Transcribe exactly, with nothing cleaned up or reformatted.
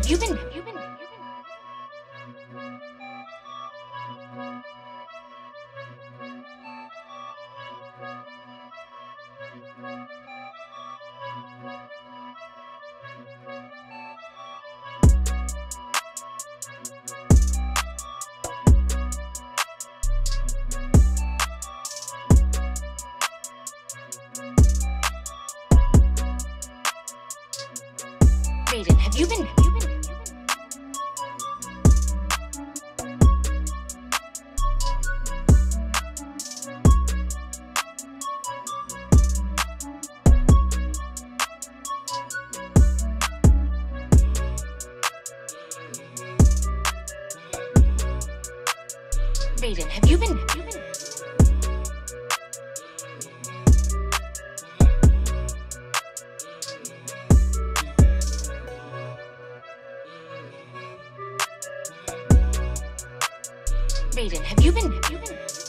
have you been? Have you been? Bayden, have you been? Have you been? Bayden, have you been? Have you been? Bayden, have you been? Have you been?